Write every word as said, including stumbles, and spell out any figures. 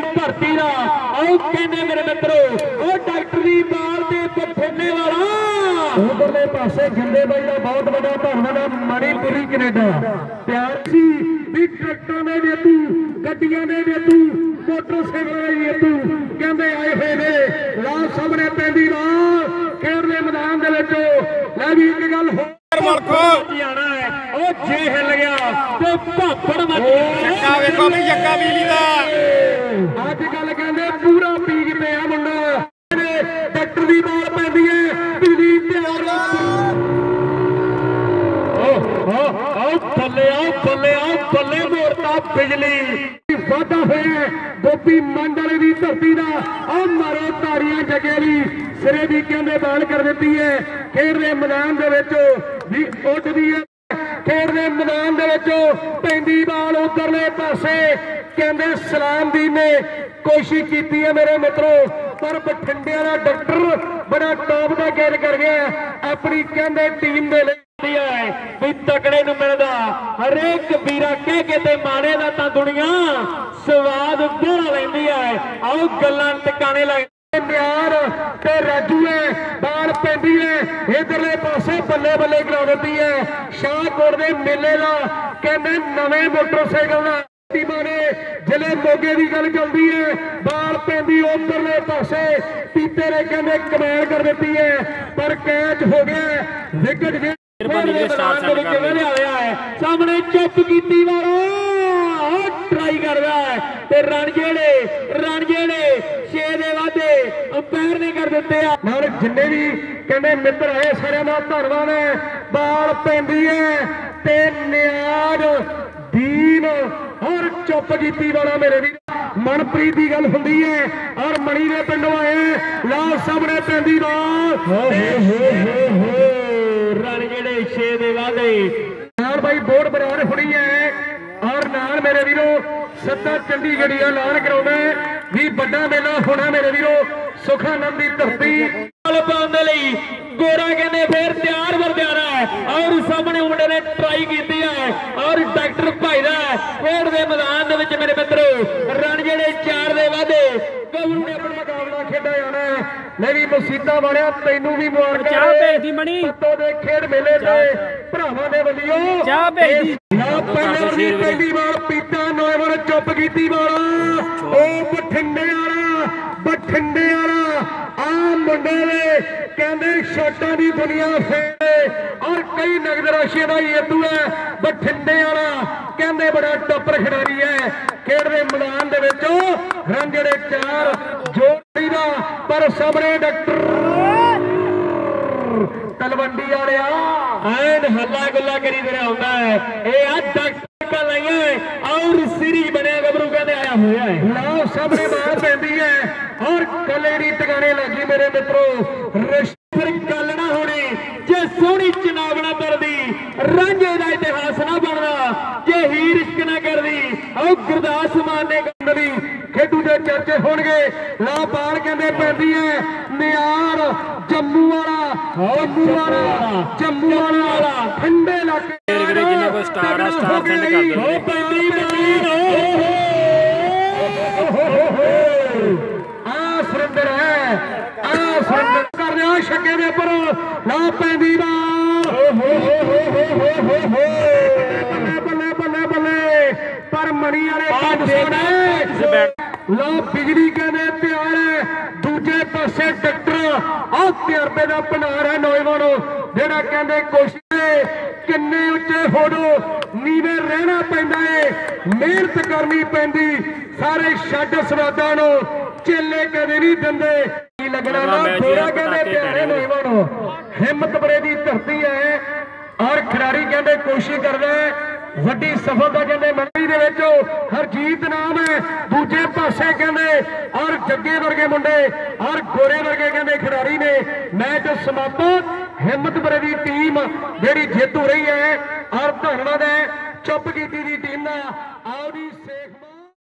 धरती का आओ कहने मेरे मित्रों वो डॉक्टर दी बाल दे बठिंडे वाला उधरले पासे जिंदे बाई का बहुत बड़ा धन्यवाद मणिपुरी कनेडा प्यार सी भी ट्रैक्टर ने भी तू गड्डियां ने भी तू मोटरसाइकिल ने तू कहते आए हुए ने ला सामने पैंदी बाल खेड दे मैदान दे विच लै भी एक गल हो जाना है ओ जे हिल गया ते भापड़ मच जग्गा वेखो भी जग्गा बिजली दा अज कल कहंदे पूरा पीक पे आ मुंडा डॉक्टर दी बाल पैंदी है बिजली तैयार ओ ओ ओ थल्ले आओ थल्ले आओ थल्ले मोड़ता बिजली वादा होया गोपी मंडल की धरती का आ मारो ताड़ियां जगे भी सिरे भी कहते बाल कर दी है खेड दे मैदान भी उठती है खेड दे मैदान पैंदी बाल उधरले पासे कहते सलाम दी ने कोशिश की है मेरे मित्रों पर बठिंडे का डॉक्टर बड़ा टॉप का गैर कर गया अपनी कहते टीम के लिए भी तकड़े नूं मिलदा हरेक वीरा कह के ते माणे दा तां दुनिया स्वाद बोल लैंदी है आओ गल्लां टिकाणे लग प्यार ते राजू है बाल पैंदी है इधरले पासे बल्ले बल्ले करा देती है शाहकोट दे मेले का कहते नवे मोटरसाइकिल का टीमां ने जिले मोगे की गल चलती है बाल पैंदी उधरले पासे पीते ने कहते कमैल कर देती है पर कैच हो गया विकेट सामने चुप की ट्राई कर रहा है रन जेड़े रन जेड़े छे दे वादे अंपायर ने कर दिते जिन्ने भी कहते मित्र आए सारे का धन्यवाद है बाल पैंदी है ते नियाज दीन और चुप की वाला मेरे भी मनप्रीत की गल होंदी है और मणि ने पिंडों आए लाल सामने पैंदी बाल रन जेड़े छे दे वादे नाल भाई बोर्ड बराबर हुई है और नाल मेरे वीरो सत्ता चंडीगढ़ ऐलान कराउंदा भी बड़ा मेला होना मेरे वीरो सुखानंद की धरती पाने लई गोरा कहने फिर तैयार वर जाना है और सामने मुंडे ने ट्राई की है और डॉक्टर भाई का खेड के मैदान के मेरे मित्रों रन जेड़े चार दे वादे गबरू ने अपना मुकाबला खेडा जाना है मैं भी मसीता वालिया तैनू भी मुबारक दे खेड मेले के भरावां दे वल्लियों पहली बार पीता नौवर चुप की वाला ओ बठिंडे वाला बठिंडे वाला आ मुंडे कहते शॉटां की दुनिया फेरे और कई नगद राशि का जेतू है बठिंडे वाला कहते बड़ा टॉपर खिडारी है खेड के मैदान के रन जेड़े चार जोड़ी का पर सामने डॉक्टर तलवंडी वाले एन हल्ला गुल्ला करी तेरा होता है ये आज डॉक्टर और सीरीज बने गबरू कहते आया हुआ है लाओ सामने बाल पैंदी है और कलेरी टकाने लगी मेरे मित्रों रिश्ते गल ना होनी जे सोहनी चनावना करदी रांझे का इतिहास ना बनना जे ही रिश्क ना करदी और गुरदास मान ने गंदली खेडू के चर्चे होणगे ला बाल कहते पैंदी है नियार जम्मू वाला जम्मू वाला जम्मू वाला ठंडे इलाके स्टार स्टार सेंड कर दो आ सुरेंद्र है आ सुरेंद्र कर रहा छक्के दे पर ला पैंदी बल्ले बल्ले बल्ले पर मणि वाले लो बिजली कहने तैयार है दूजे पासे डॉक्टर आ तजर्बे का भंडार है नौजवानों जेड़ा कहते कोशिश किन्ने उच्चे होड़ो नीवे रहना पैंदा है मेहनत करनी पैंदी सारे छड्ड स्वादां नूं चेले कदे नहीं दिंदे लगना ना थोड़ा कहते प्यारे नौजवानों हिम्मत बड़े की धरती है और खिलाड़ी कहते कोशिश करदा है वड्डी सफलता कहते मंडी दे विच हरजीत नाम है दूजे पासे कहते और जग्गे वर्गे मुंडे और गोरे वर्गे कहते खिलाड़ी ने मैच समाप्त हिम्मत बड़े की टीम जी जेतू रही है और धन्यवाद है चुप की टीम का आओ जी।